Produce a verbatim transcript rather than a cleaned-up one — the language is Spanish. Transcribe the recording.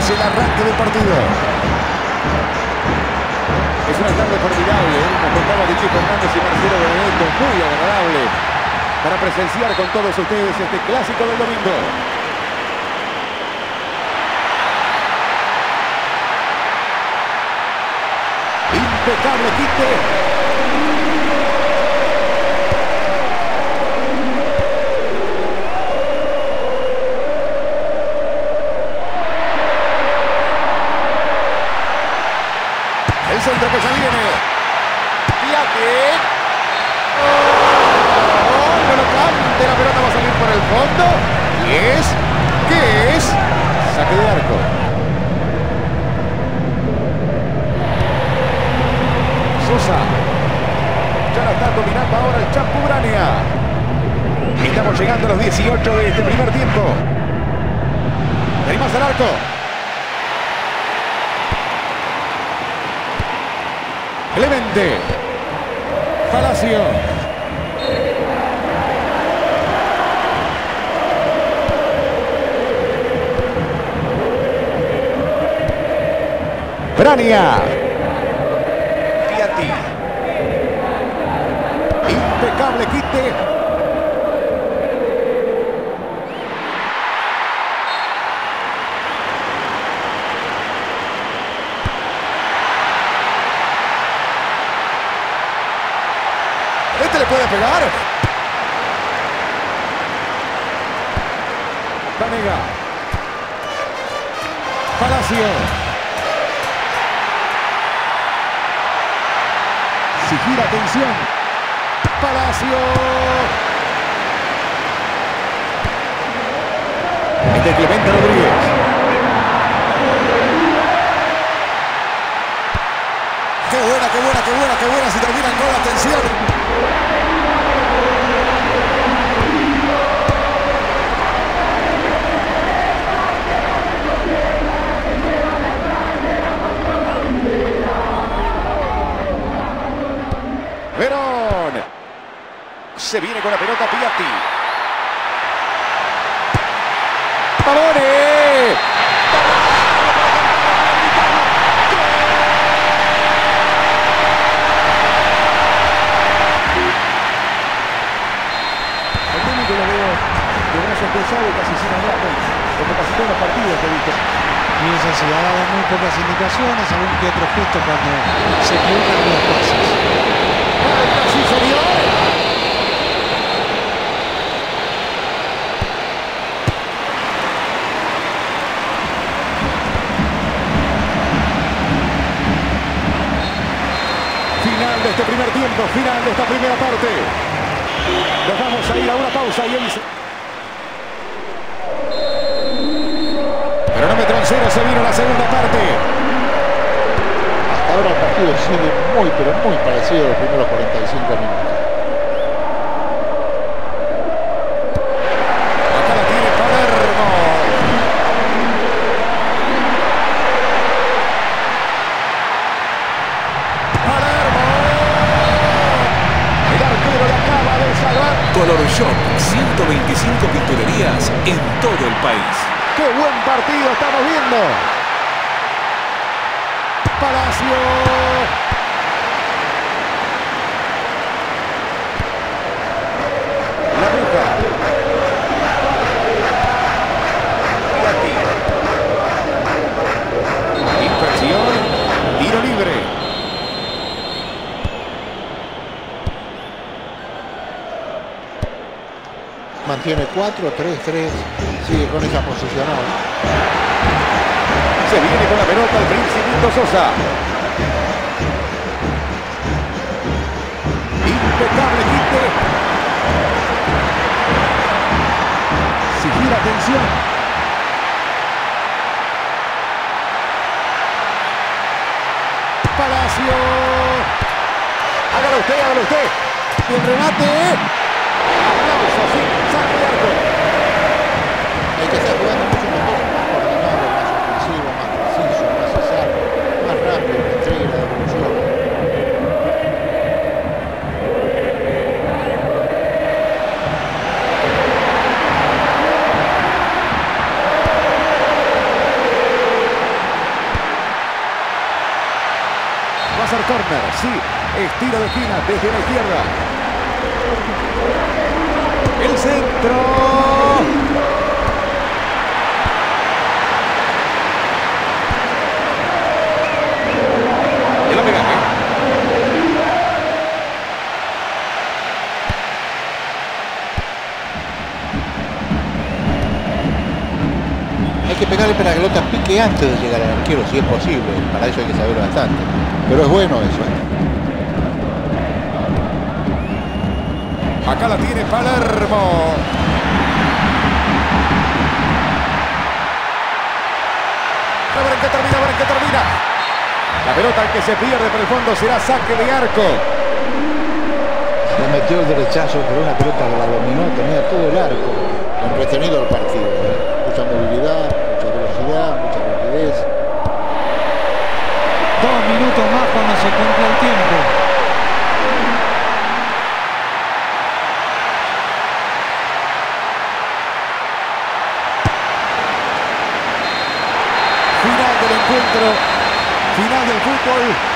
es el arranque del partido. Es una tarde formidable, ¿eh? Nos contaba Vichy Fernández y Marcelo Benedetto, muy agradable para presenciar con todos ustedes este clásico del domingo. Impecable quite. El centro que ya viene. Piatti. Oh, colocante. La pelota va a salir por el fondo. ¿Y es? ¿Qué es? Saque de arco. Sosa. Ya la está dominando ahora el Chapu Ubrania. Estamos llegando a los dieciocho de este primer tiempo. Venimos al arco. Clemente. Palacio. Ubrania. Piatti. Impecable quite. Este le puede pegar. Vanega. Palacio. Si gira, atención. Palacio. Es de Clemente Rodríguez. Qué buena, qué buena, qué buena, qué buena. Si terminan con la atención. Verón. Se viene con la pelota Piatti. ¡Balone! El técnico lo veo de brazos cruzados, casi sin hablar, como casi todos los partidos que he visto. Y es así, ha dado muy pocas indicaciones, algún que otro gesto cuando se equivocan los pases. ¡Sí, señor! Final de este primer tiempo, final de esta primera parte. Nos vamos a ir a una pausa y él... Cronómetro en cero, se vino la segunda parte. Hasta ahora el partido sigue muy, pero muy parecido a los primeros cuarenta y cinco minutos. Acá la tiene Palermo. Palermo. El arquero le acaba de salvar. Color Shop, ciento veinticinco pinturerías en todo el país. ¡Qué buen partido estamos viendo! Palacio. La Bruja. Piatti. Infracción. Tiro libre. Mantiene cuatro tres tres, sigue con esa posición ahora. Se viene con la pelota el Principito Sosa. Impecable quite. Si gira, atención. Palacio. Hágalo usted, hágalo usted. Y el remate. Aplausos, sí, saque de arco. Hay que estar jugando mucho mejor, más coordinado, más ofensivo, más preciso, más exacto, más rápido, la entrega y la devolución. córner, sí, estilo de esquina desde la izquierda. El centro. Y el homenaje. Hay que pegarle para que la pelota pique antes de llegar al arquero, si es posible. Para eso hay que saber bastante. Pero es bueno eso, ¿eh? Acá la tiene Palermo. A ver en qué termina, a ver en qué termina. La pelota que se pierde por el fondo será saque de arco. Le metió el derechazo, pero una pelota que la dominó, tenía todo el arco. Entretenido el partido, ¿eh? Mucha movilidad, mucha velocidad, mucha rapidez. Dos minutos más cuando se cumpla el tiempo. Final del encuentro, final del fútbol.